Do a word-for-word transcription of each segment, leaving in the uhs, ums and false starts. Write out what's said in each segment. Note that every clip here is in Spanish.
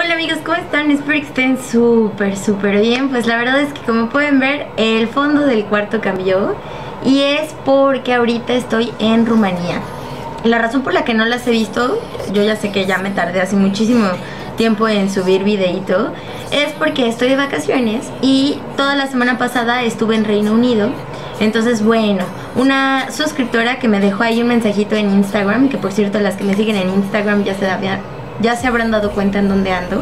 Hola amigos, ¿cómo están? Espero que estén súper, súper bien. Pues la verdad es que como pueden ver, el fondo del cuarto cambió. Y es porque ahorita estoy en Rumanía. La razón por la que no las he visto, yo ya sé que ya me tardé hace muchísimo tiempo en subir videito, es porque estoy de vacaciones y toda la semana pasada estuve en Reino Unido. Entonces, bueno, una suscriptora que me dejó ahí un mensajito en Instagram, que por cierto las que me siguen en Instagram ya se, ya se habrán dado cuenta en dónde ando,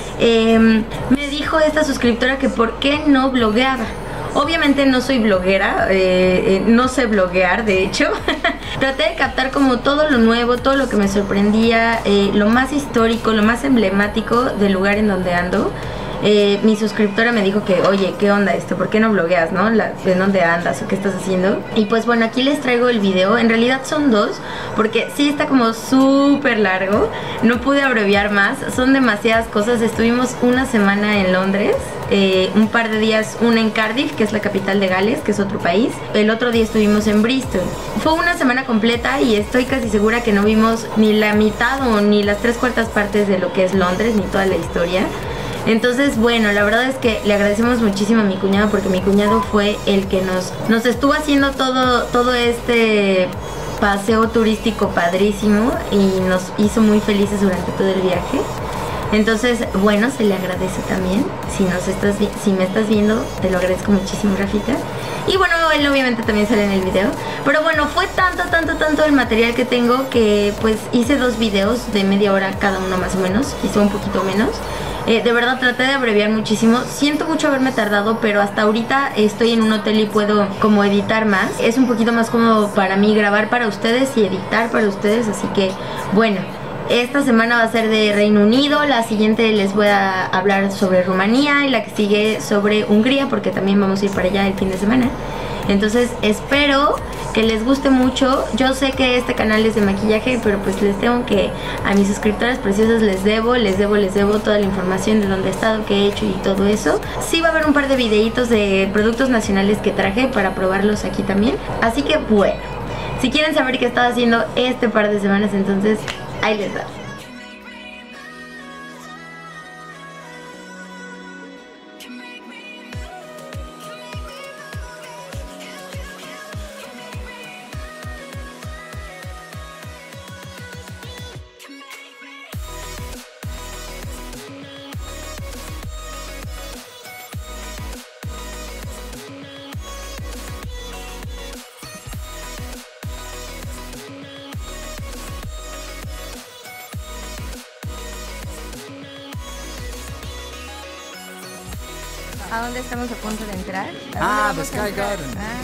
eh, me dijo esta suscriptora que por qué no blogueaba. Obviamente no soy bloguera, eh, eh, no sé bloguear, de hecho. Traté de captar como todo lo nuevo, todo lo que me sorprendía, eh, lo más histórico, lo más emblemático del lugar en donde ando. Eh, mi suscriptora me dijo que, oye, ¿qué onda esto? ¿Por qué no blogueas, no? La, ¿de dónde andas o qué estás haciendo? Y pues bueno, aquí les traigo el video. En realidad son dos, porque sí está como súper largo. No pude abreviar más, son demasiadas cosas. Estuvimos una semana en Londres, eh, un par de días, una en Cardiff, que es la capital de Gales, que es otro país. El otro día estuvimos en Bristol. Fue una semana completa y estoy casi segura que no vimos ni la mitad o ni las tres cuartas partes de lo que es Londres, ni toda la historia. Entonces, bueno, la verdad es que le agradecemos muchísimo a mi cuñado, porque mi cuñado fue el que nos, nos estuvo haciendo todo, todo este paseo turístico padrísimo y nos hizo muy felices durante todo el viaje. Entonces, bueno, se le agradece también. Si, nos estás, si me estás viendo, te lo agradezco muchísimo, Rafita. Y bueno, él obviamente también sale en el video. Pero bueno, fue tanto, tanto, tanto el material que tengo que pues hice dos videos de media hora cada uno más o menos, quizá un poquito menos. Eh, de verdad traté de abreviar muchísimo. Siento mucho haberme tardado, pero hasta ahorita estoy en un hotel y puedo como editar más. Es un poquito más cómodo para mí grabar para ustedes y editar para ustedes. Así que bueno, esta semana va a ser de Reino Unido. La siguiente les voy a hablar sobre Rumanía y la que sigue sobre Hungría, porque también vamos a ir para allá el fin de semana. Entonces espero que les guste mucho. Yo sé que este canal es de maquillaje, pero pues les tengo que, a mis suscriptoras preciosas les debo, les debo, les debo toda la información de dónde he estado, qué he hecho y todo eso. Sí va a haber un par de videitos de productos nacionales que traje para probarlos aquí también. Así que bueno, si quieren saber qué he estado haciendo este par de semanas, entonces ahí les va. ¿A dónde estamos a punto de entrar? Ah, the Sky Garden. Ah.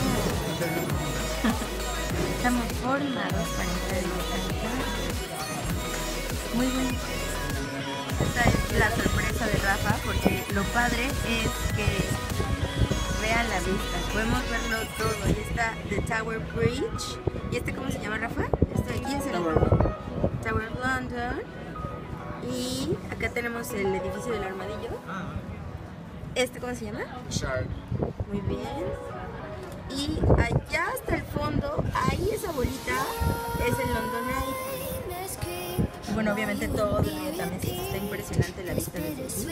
Estamos formados para entrar en el Sky Garden. Muy bien. Esta es la sorpresa de Rafa, porque lo padre es que vean la vista. Podemos verlo todo. Ahí está The Tower Bridge. ¿Y este cómo se llama, Rafa? Este de aquí es el Tower, Tower London. Y acá tenemos el edificio del armadillo. ¿Este cómo se llama? Shard. Muy bien. Y allá hasta el fondo, ahí esa bolita, es el London Eye. Bueno, obviamente todo el también está impresionante la vista de Jesús.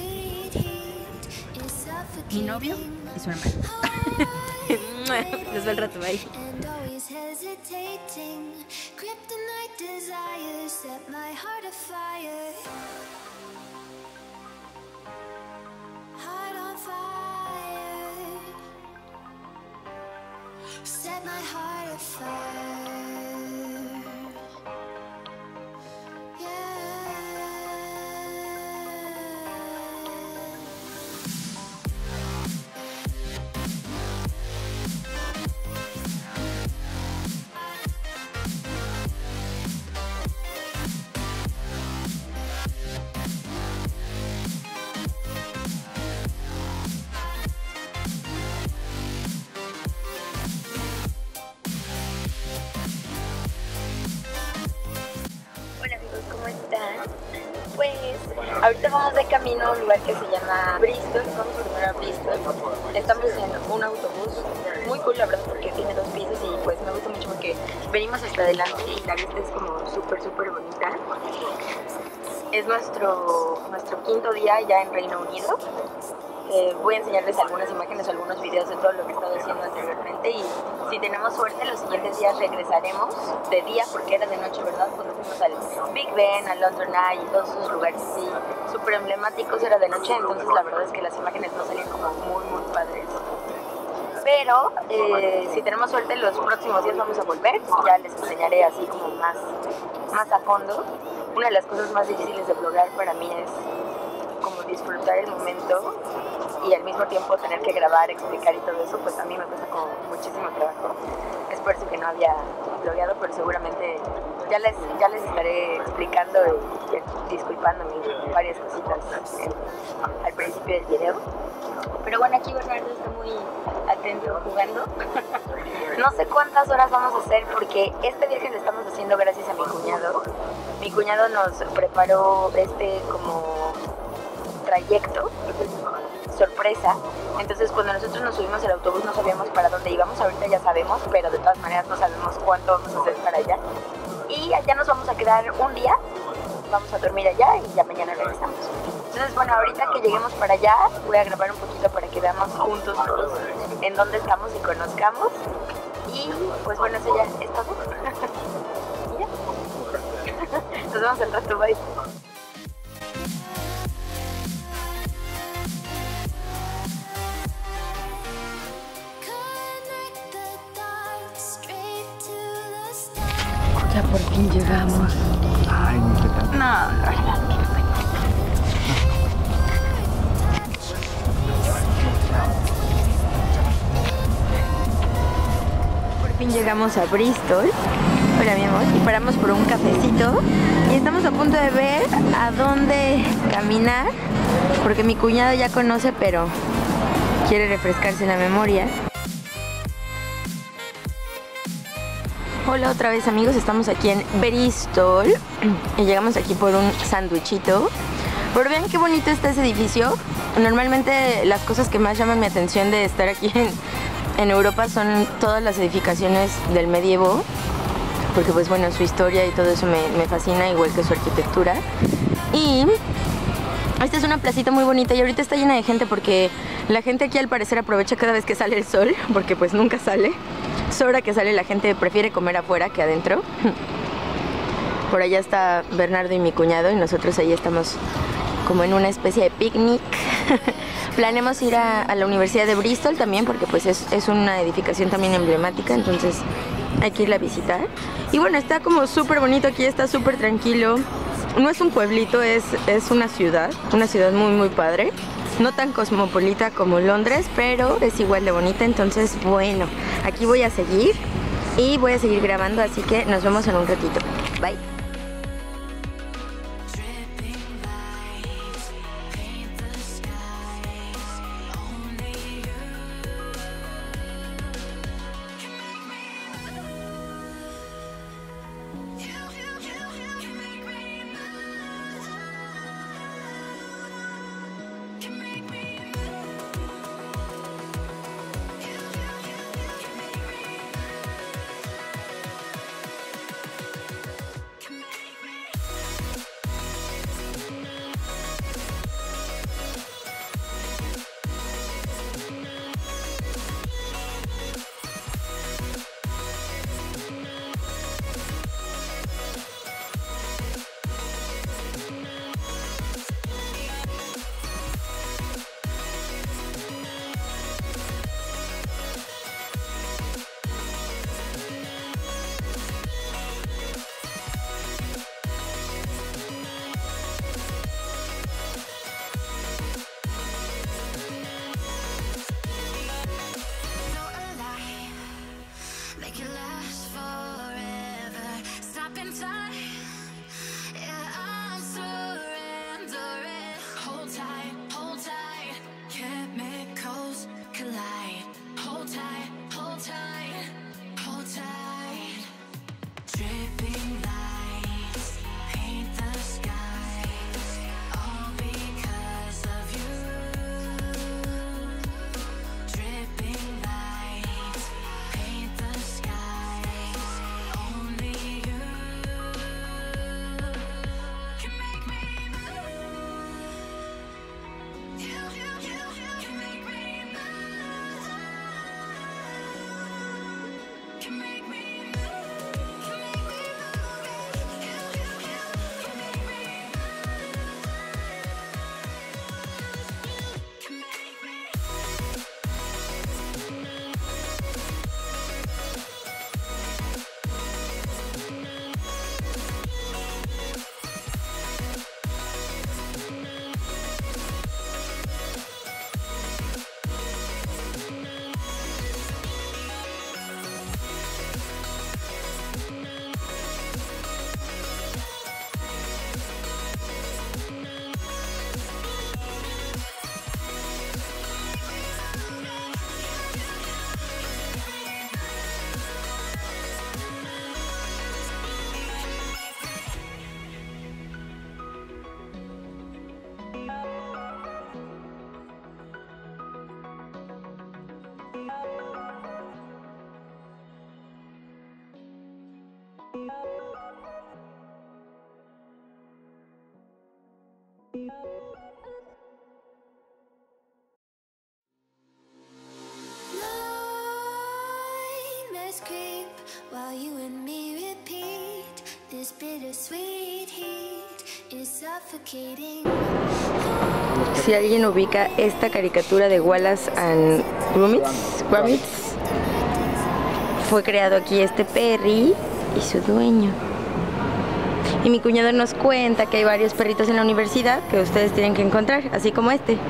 Mi novio y su hermano. Nos ve el rato ahí. Set my heart afire. Pues ahorita vamos de camino a un lugar que se llama Bristol. Vamos primero a Bristol. Estamos en un autobús muy cool, la verdad, porque tiene dos pisos y pues me gusta mucho porque venimos hasta adelante y la vista es como súper súper bonita. es nuestro, nuestro quinto día ya en Reino Unido. Eh, voy a enseñarles algunas imágenes o algunos videos de todo lo que he estado haciendo anteriormente y si tenemos suerte los siguientes días regresaremos de día porque era de noche, ¿verdad? Cuando fuimos al Big Ben, al London Eye y todos esos lugares así súper emblemáticos era de noche, entonces la verdad es que las imágenes no salían como muy muy padres. Pero eh, si tenemos suerte los próximos días vamos a volver, ya les enseñaré así como más, más a fondo. Una de las cosas más difíciles de blogar para mí es como disfrutar el momento y al mismo tiempo tener que grabar, explicar y todo eso, pues a mí me cuesta como muchísimo trabajo. Es por eso que no había blogueado, pero seguramente ya les, ya les estaré explicando y, y disculpándome varias cositas en, al principio del video. Pero bueno, aquí Bernardo está muy atento jugando. No sé cuántas horas vamos a hacer porque este viaje lo estamos haciendo gracias a mi cuñado. Mi cuñado nos preparó este como trayecto sorpresa, entonces cuando nosotros nos subimos al autobús no sabíamos para dónde íbamos, ahorita ya sabemos, pero de todas maneras no sabemos cuánto vamos a hacer para allá y allá nos vamos a quedar un día, vamos a dormir allá y ya mañana regresamos. Entonces bueno, ahorita que lleguemos para allá voy a grabar un poquito para que veamos juntos todos en dónde estamos y conozcamos y pues bueno, eso ya es todo. ¿Y ya? Nos vemos al rato, bye. Ya por fin llegamos. Ay, no sé tanto. No, la verdad. Por fin llegamos a Bristol. Hola mi amor. Y paramos por un cafecito. Y estamos a punto de ver a dónde caminar. Porque mi cuñado ya conoce, pero quiere refrescarse la memoria. Hola otra vez amigos, estamos aquí en Bristol y llegamos aquí por un sándwichito. Pero vean qué bonito está ese edificio. Normalmente las cosas que más llaman mi atención de estar aquí en, en Europa son todas las edificaciones del medievo, porque pues bueno, su historia y todo eso me, me fascina, igual que su arquitectura. Y esta es una placita muy bonita y ahorita está llena de gente porque la gente aquí al parecer aprovecha cada vez que sale el sol, porque pues nunca sale. Sobra que sale, la gente prefiere comer afuera que adentro. Por allá está Bernardo y mi cuñado y nosotros ahí estamos como en una especie de picnic. Planeamos ir a, a la Universidad de Bristol también porque pues es, es una edificación también emblemática, entonces hay que irla a visitar. Y bueno, está como súper bonito aquí, está súper tranquilo. No es un pueblito, es, es una ciudad, una ciudad muy muy padre. No tan cosmopolita como Londres, pero es igual de bonita, entonces bueno, aquí voy a seguir y voy a seguir grabando, así que nos vemos en un ratito. Bye. Si alguien ubica esta caricatura de Wallace and Gromit, Gromit, fue creado aquí este Perry y su dueño. Y mi cuñado nos cuenta que hay varios perritos en la universidad que ustedes tienen que encontrar, así como este.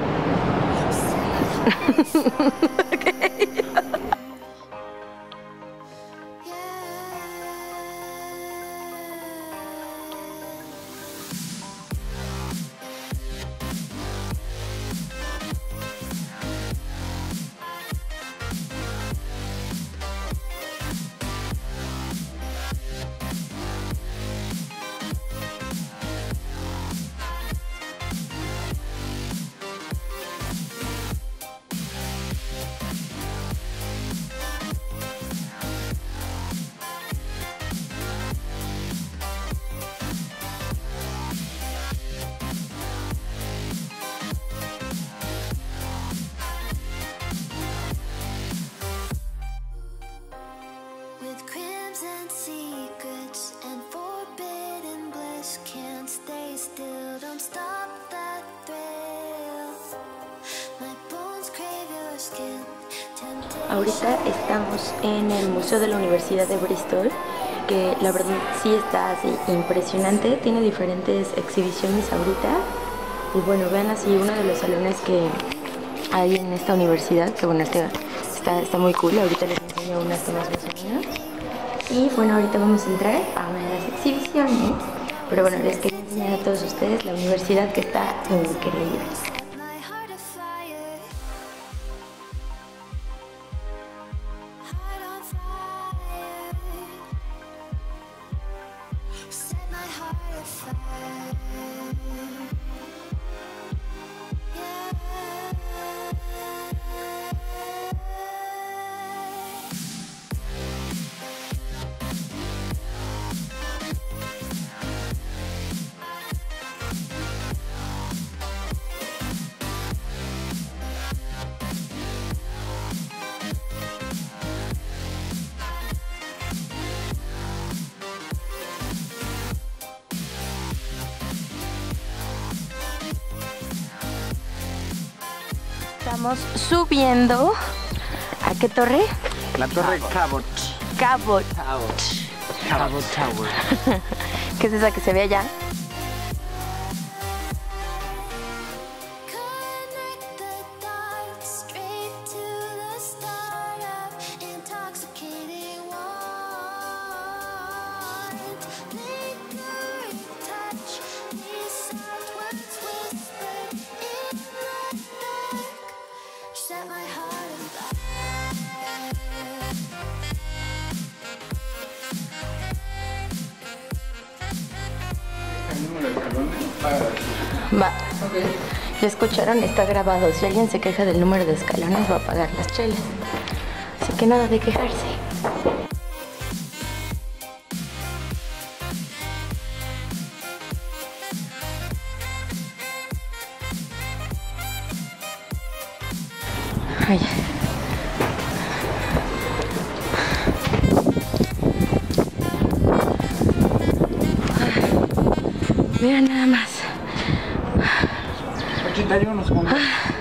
Ahorita estamos en el Museo de la Universidad de Bristol, que la verdad sí está así impresionante, tiene diferentes exhibiciones ahorita. Y bueno, vean así uno de los salones que hay en esta universidad, que bueno, este está, está muy cool, ahorita les enseño unas tomas más o menos. Y bueno, ahorita vamos a entrar a una de las exhibiciones, pero bueno, les quería enseñar a todos ustedes la universidad, que está increíble. Estamos subiendo. ¿A qué torre? La torre Cabot. Cabot. Cabot. Cabot Tower. ¿Qué es esa que se ve allá? Va, okay. Ya escucharon, está grabado. Si alguien se queja del número de escalones, va a pagar las chelas. Así que nada de quejarse. Ay. Vean nada más. ochenta y uno segundos.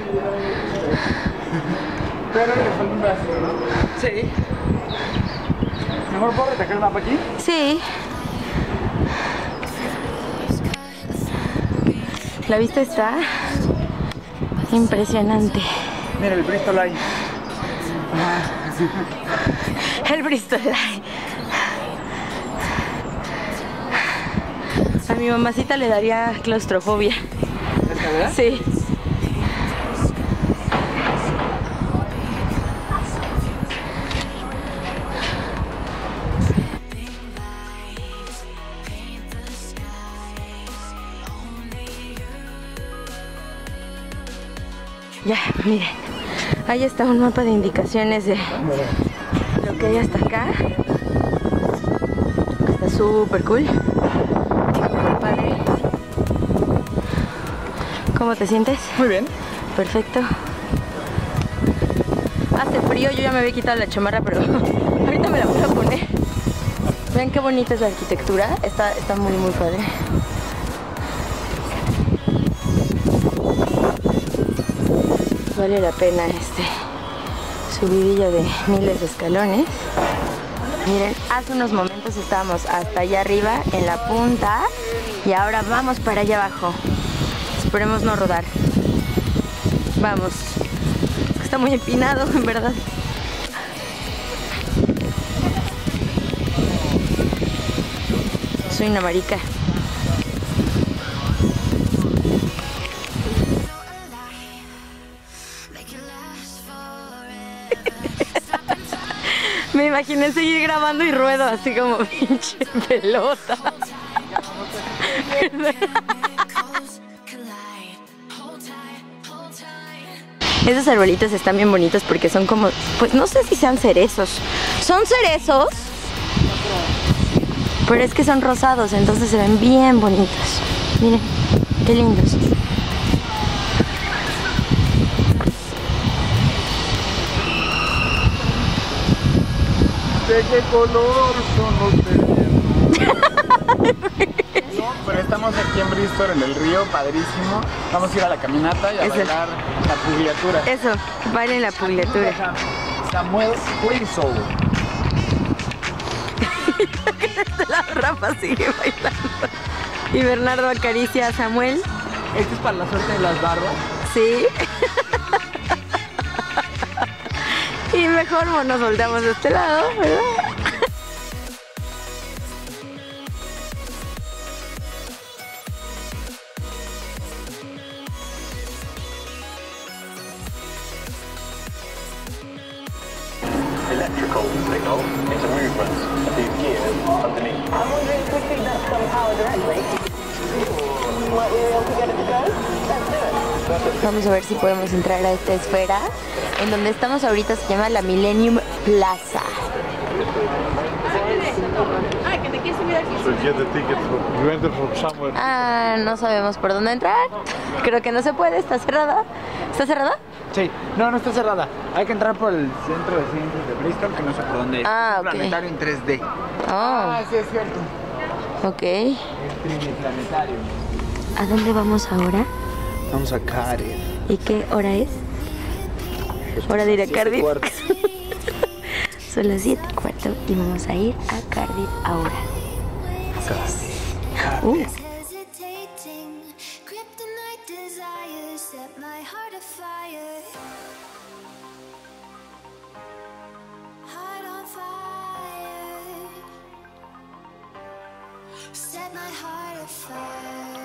Pero le falta un brazo, ¿no? Sí. ¿Mejor puedo retacar el mapa aquí? Sí. La vista está impresionante. Mira el Bristol Eye. El Bristol Eye. A mi mamacita le daría claustrofobia. ¿Esta verdad? Sí. Ya, miren. Ahí está un mapa de indicaciones de lo que hay hasta acá. Está súper cool. Súper padre. ¿Cómo te sientes? Muy bien. Perfecto. Hace frío, yo ya me había quitado la chamarra, pero ahorita me la voy a poner. Vean qué bonita es la arquitectura, está, está muy muy padre. Vale la pena este subidillo de miles de escalones. Miren, hace unos momentos estábamos hasta allá arriba en la punta y ahora vamos para allá abajo. Esperemos no rodar. Vamos. Está muy empinado, en verdad. Soy una marica. Me imaginé seguir grabando y ruedo así como pinche pelota. Esos arbolitos están bien bonitos porque son como, pues no sé si sean cerezos. ¿Son cerezos? Pero es que son rosados, entonces se ven bien bonitos. Miren, qué lindos. ¿De qué color son los tenientes? No, pero estamos aquí en Bristol, en el río, padrísimo. Vamos a ir a la caminata y a Eso. bailar la pugilatura. Eso, bailen la pugilatura. Samuel Clisol. La Rafa sigue bailando. Y Bernardo acaricia a Samuel. Este es para la suerte de las barbas. Sí. Y mejor nos volteamos de este lado, ¿verdad? Electrical signal into movement of these gears underneath. I'm wondering if we feed that some power directly. Might we be able to get it to go? Let's do it. Vamos a ver si podemos entrar a esta esfera. En donde estamos ahorita se llama la Millennium Plaza. So get the tickets. You enter from somewhere. Ah, no sabemos por dónde entrar. Creo que no se puede, está cerrada. ¿Está cerrada? Sí, no, no está cerrada. Hay que entrar por el centro de ciencias de Bristol, que no sé por dónde es. Ah, Es ok. planetario en tres D. Oh, Ah, sí, es cierto. ok. Es triniplanetario. ¿A dónde vamos ahora? Vamos a Cardiff. ¿Y qué hora es? Hora de ir a Cardiff. Son las siete y cuarto y vamos a ir a Cardiff ahora. Uh. Hesitating, kryptonite desires set my heart afire. Heart on fire. Set my heart afire.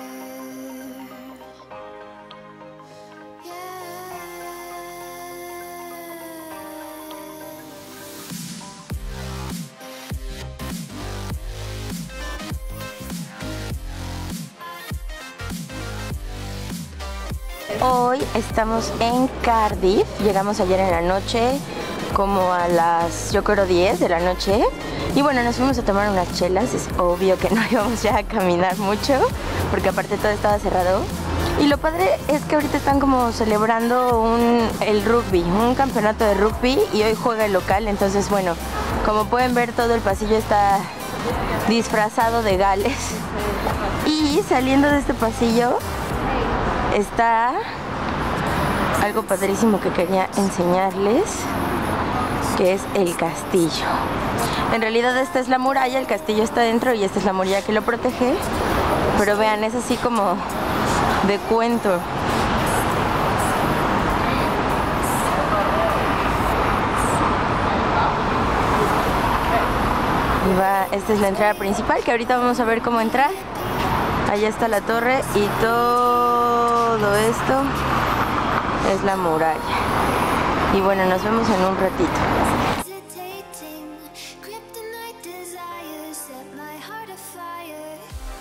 Hoy estamos en Cardiff, llegamos ayer en la noche, como a las, yo creo, diez de la noche. Y bueno, nos fuimos a tomar unas chelas, es obvio que no íbamos ya a caminar mucho, porque aparte todo estaba cerrado. Y lo padre es que ahorita están como celebrando un, el rugby, un campeonato de rugby, y hoy juega el local, entonces bueno, como pueden ver todo el pasillo está disfrazado de Gales. Y saliendo de este pasillo está algo padrísimo que quería enseñarles, que es el castillo. En realidad esta es la muralla, el castillo está dentro y esta es la muralla que lo protege. Pero vean, es así como de cuento. Y va, esta es la entrada principal, que ahorita vamos a ver cómo entrar. Allá está la torre y todo esto es la muralla. Y bueno, nos vemos en un ratito. Hesitating, kryptonite desires set my heart afire.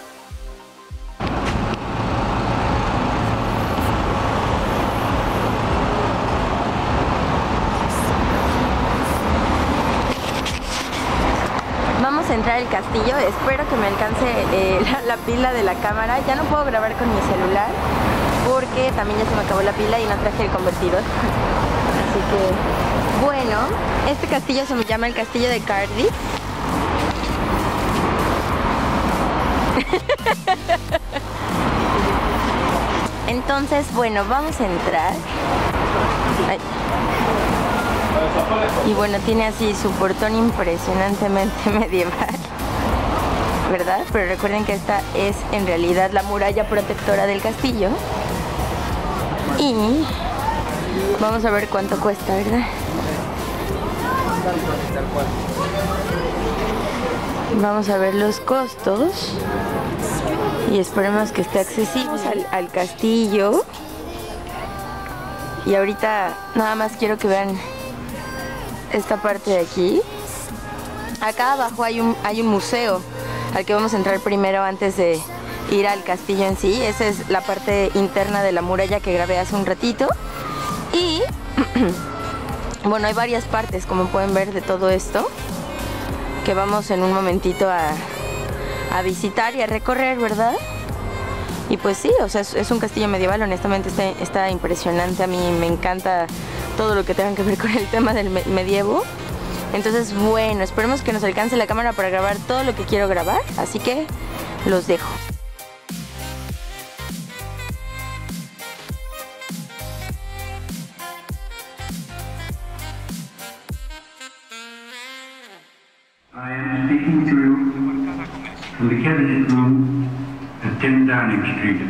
Vamos a entrar al castillo, espero que me alcance eh, la, la pila de la cámara. Ya no puedo grabar con mi celular porque también ya se me acabó la pila y no traje el convertidor. Así que, bueno, este castillo se me llama el castillo de Cardiff. Entonces, bueno, vamos a entrar. Ay. Y bueno, tiene así su portón impresionantemente medieval, ¿verdad? Pero recuerden que esta es en realidad la muralla protectora del castillo. Y vamos a ver cuánto cuesta, ¿verdad? Vamos a ver los costos. Y esperemos que esté accesible al, al castillo. Y ahorita nada más quiero que vean esta parte de aquí. Acá abajo hay un, hay un museo al que vamos a entrar primero antes de ir al castillo en sí. Esa es la parte interna de la muralla que grabé hace un ratito. Y bueno, hay varias partes, como pueden ver, de todo esto, que vamos en un momentito a, a visitar y a recorrer, ¿verdad? Y pues sí, o sea, es, es un castillo medieval, honestamente está, está impresionante. A mí me encanta todo lo que tenga que ver con el tema del me medievo. Entonces, bueno, esperemos que nos alcance la cámara para grabar todo lo que quiero grabar. Así que los dejo. I am speaking to you from the Cabinet Room at ten Downing Street.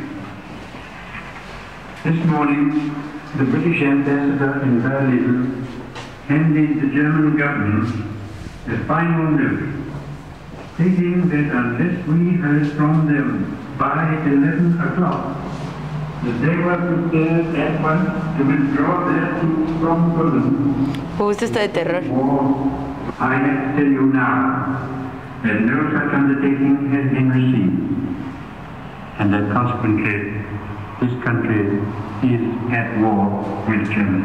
This morning, the British ambassador in Berlin handed the German government a final note, stating that unless we heard from them by eleven o'clock, that they were prepared at once to withdraw their troops from Poland. Justo está de terror. War, I have to tell you now that no such undertaking has been received, and that consequently this country is at war with Germany.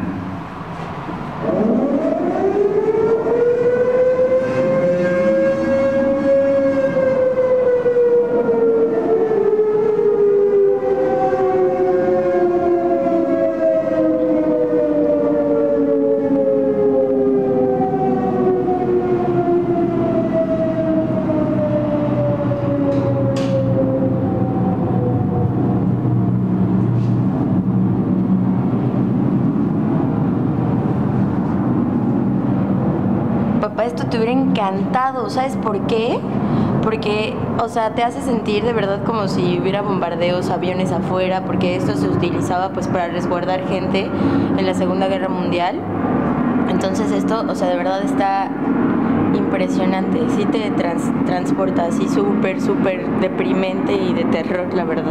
Esto te hubiera encantado, ¿sabes por qué? Porque, o sea, te hace sentir de verdad como si hubiera bombardeos, aviones afuera, porque esto se utilizaba pues para resguardar gente en la Segunda Guerra Mundial. Entonces esto, o sea, de verdad está impresionante, sí te trans transporta así súper, súper deprimente y de terror, la verdad.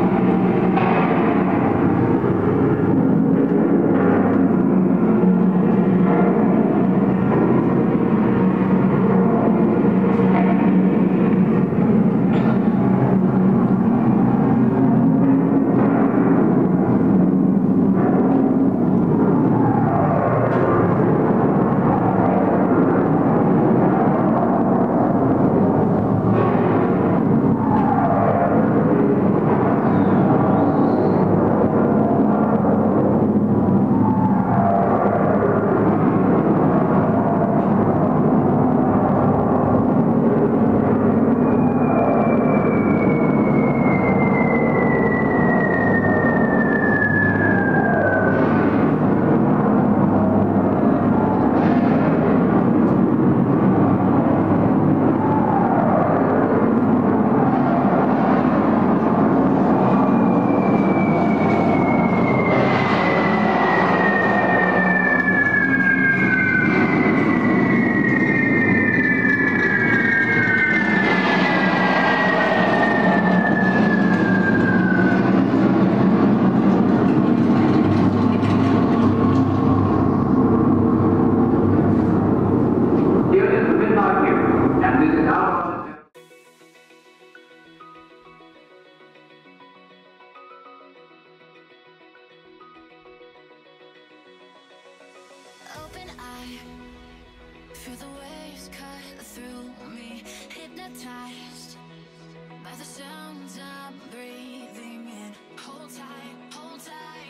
Open eye, feel the waves cut through me, hypnotized by the sounds I'm breathing in. Hold tight, hold tight.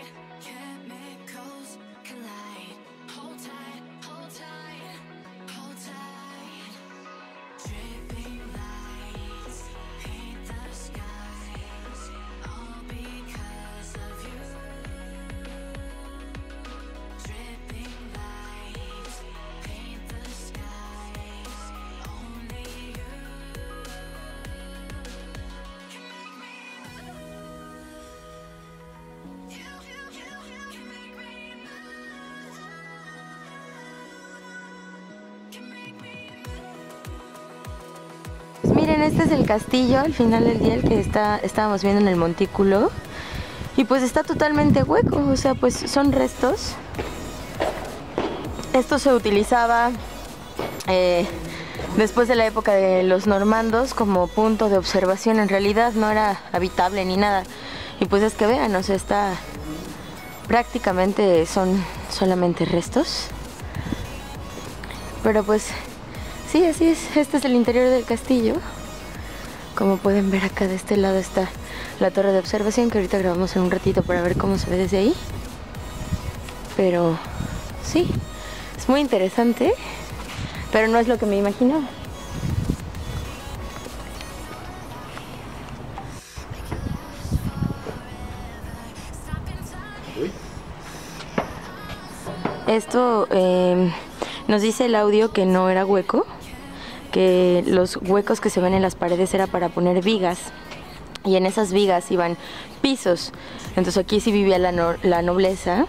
bueno, este es el castillo al final del día, el que está, estábamos viendo en el montículo. Y pues está totalmente hueco, o sea, pues son restos. Esto se utilizaba eh, después de la época de los normandos como punto de observación. En realidad no era habitable ni nada. Y pues es que vean, o sea, está prácticamente son solamente restos. Pero pues sí, así es. Este es el interior del castillo. Como pueden ver, acá de este lado está la torre de observación, que ahorita grabamos en un ratito para ver cómo se ve desde ahí. Pero sí, es muy interesante, pero no es lo que me imaginaba. Esto eh, nos dice el audio que no era hueco, que los huecos que se ven en las paredes era para poner vigas, y en esas vigas iban pisos. Entonces aquí sí vivía la, no, la nobleza.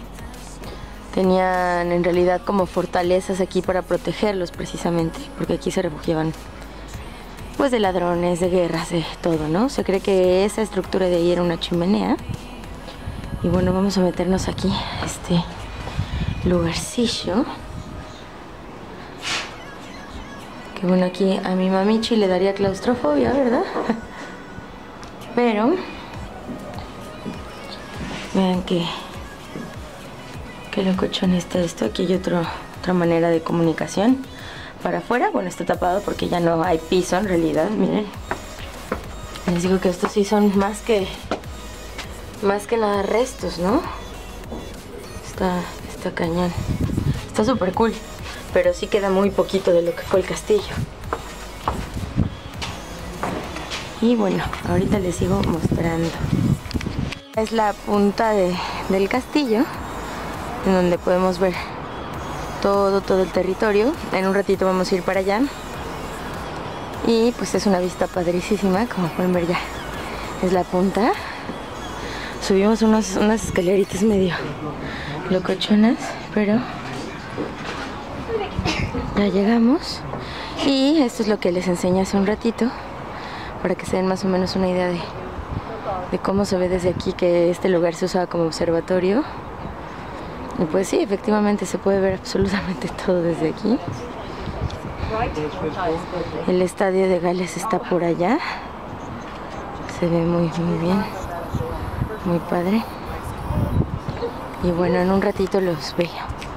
Tenían en realidad como fortalezas aquí para protegerlos precisamente, porque aquí se refugiaban pues de ladrones, de guerras, de todo, ¿no? Se cree que esa estructura de ahí era una chimenea. Y bueno, vamos a meternos aquí a este lugarcillo. Que bueno, aquí a mi mamichi le daría claustrofobia, ¿verdad? Pero vean que qué locochón está esto. Aquí hay otro, otra manera de comunicación para afuera. Bueno, está tapado porque ya no hay piso en realidad. Miren, les digo que estos sí son más que más que nada restos, ¿no? Está, está cañón. Está súper cool, pero sí queda muy poquito de lo que fue el castillo. Y bueno, ahorita les sigo mostrando. Es la punta de, del castillo, en donde podemos ver todo, todo el territorio. En un ratito vamos a ir para allá. Y pues es una vista padricísima, como pueden ver ya. Es la punta. Subimos unos, unas escaleritas medio locochonas, pero ya llegamos. Y esto es lo que les enseñé hace un ratito, para que se den más o menos una idea de, de cómo se ve desde aquí, que este lugar se usaba como observatorio. Y pues sí, efectivamente se puede ver absolutamente todo desde aquí. El estadio de Gales está por allá. Se ve muy, muy bien. Muy padre. Y bueno, en un ratito los veo.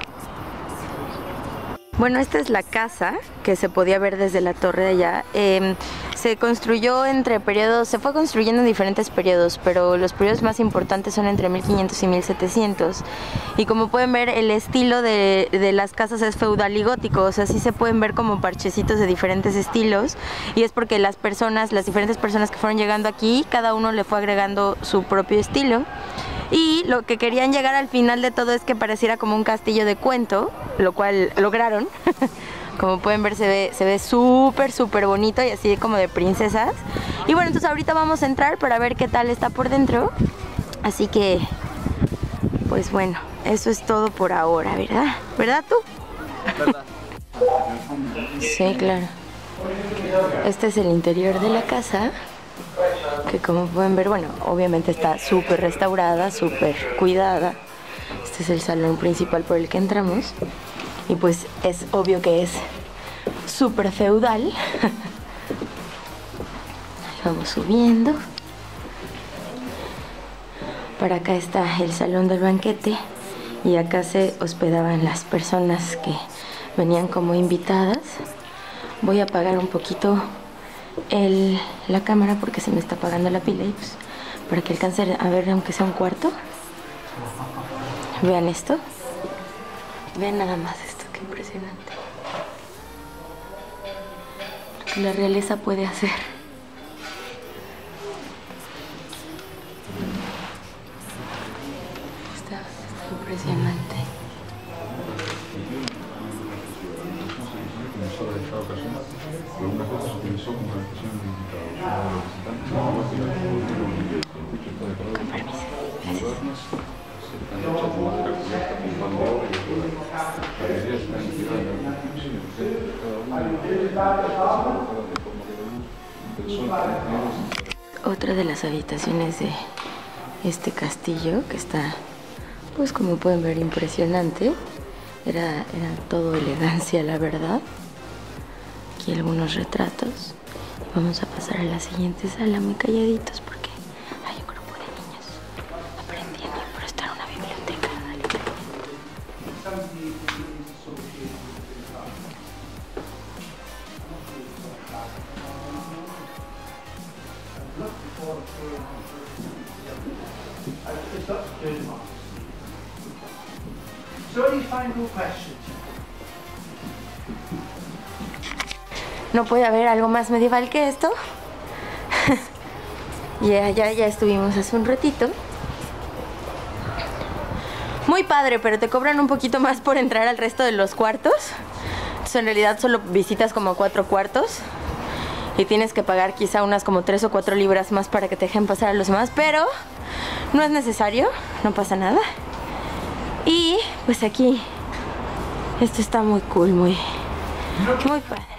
Bueno, esta es la casa que se podía ver desde la torre de allá. Eh, se construyó entre periodos, se fue construyendo en diferentes periodos, pero los periodos más importantes son entre mil quinientos y mil setecientos. Y como pueden ver, el estilo de, de las casas es feudal y gótico, o sea, sí se pueden ver como parchecitos de diferentes estilos. Y es porque las personas, las diferentes personas que fueron llegando aquí, cada uno le fue agregando su propio estilo. Y lo que querían llegar al final de todo es que pareciera como un castillo de cuento, lo cual lograron. Como pueden ver, se ve se ve súper, súper bonito y así como de princesas. Y bueno, entonces ahorita vamos a entrar para ver qué tal está por dentro. Así que, pues bueno, eso es todo por ahora, ¿verdad? ¿Verdad tú? ¿Verdad? Sí, claro. Este es el interior de la casa, que como pueden ver, bueno, obviamente está súper restaurada, súper cuidada. Este es el salón principal por el que entramos. Y pues es obvio que es súper feudal. Vamos subiendo. Para acá está el salón del banquete. Y acá se hospedaban las personas que venían como invitadas. Voy a apagar un poquito el, la cámara porque se me está apagando la pila. Y pues para que alcance a ver aunque sea un cuarto. Vean esto. Vean nada más esto, qué impresionante. Lo que la realeza puede hacer. Está, está impresionante. Con permiso. Gracias. Otra de las habitaciones de este castillo, que está, pues como pueden ver, impresionante. Era, era todo elegancia, la verdad. Aquí algunos retratos. Vamos a pasar a la siguiente sala muy calladitos porque hay un grupo de niños aprendiendo, pero está en una biblioteca. No puede haber algo más medieval que esto. Ya, ya, ya estuvimos hace un ratito. Muy padre, pero te cobran un poquito más por entrar al resto de los cuartos. Entonces, en realidad solo visitas como cuatro cuartos y tienes que pagar quizá unas como tres o cuatro libras más para que te dejen pasar a los demás, pero no es necesario, no pasa nada. Y pues aquí esto está muy cool, muy, muy padre.